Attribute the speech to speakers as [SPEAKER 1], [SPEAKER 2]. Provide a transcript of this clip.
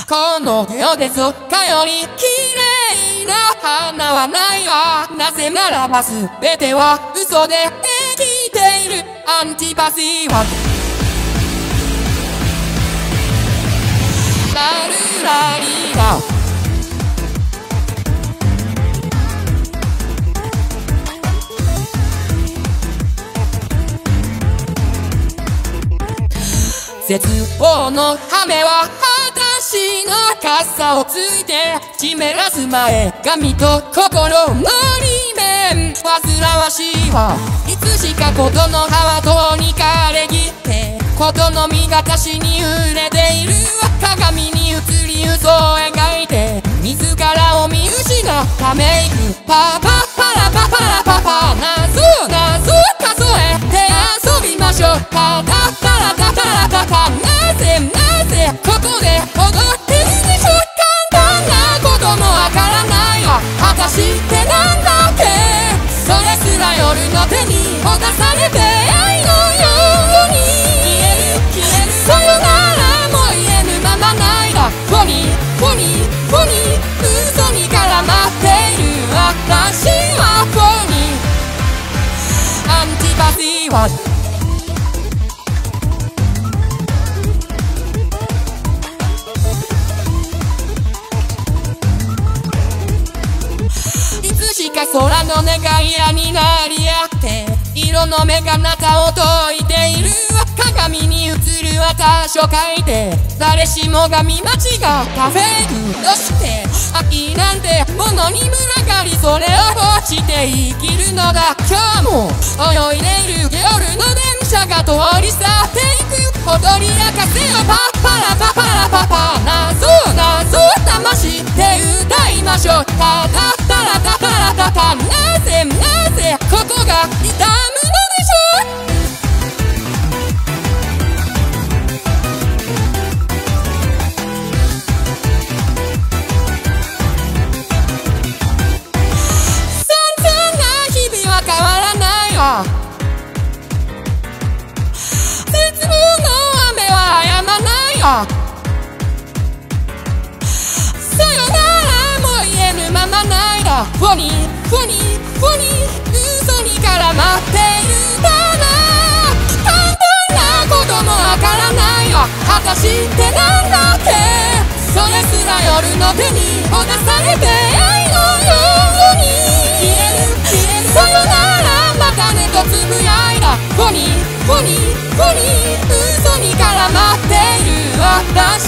[SPEAKER 1] この世でそっかより綺麗な花はないわ。なぜならば全ては嘘でできている。アンティパシーはラルラリラ絶望の雨は私の傘をついて湿らす前髪と心の裏面煩わしいわ。いつしかことの葉はとにかれぎってことの実が私に触れている。鏡に映り嘘を描いて自らを見失ったメイクパパパラパパラパパ謎謎数えて遊びましょう。パタパラタタラタタなぜここで踊ってるでしょう。簡単なこともわからないわ。果たしてなんだっけそれすら夜の手にほだされて愛のように消えるさよならも言えぬままないだ。フォニー嘘に絡まっている私はフォニーアンティパシーはいつしか空の願いやになり合って色の目がなたを解いている。鏡に映る私を描いて誰しもが見間違ったフェイクとして愛なんてものに群がりそれを落ちて生きるのだ。今日も泳いでいる夜の電車が通り去っていく。踊り明かせよパッパラパパラパパ謎謎魂で歌いましょう。タタタラタタラタタなぜここが痛むのでしょう。変わらないわ。絶望の雨は止まないわ。さよならも言えぬままないだ。フォニー嘘に絡まっているかな。簡単なこともわからないわ。果たしてなんだっけそれすら夜の手にほだされて愛のように消えるさよならまたねとつぶやいだ。フォニー嘘に絡まっている私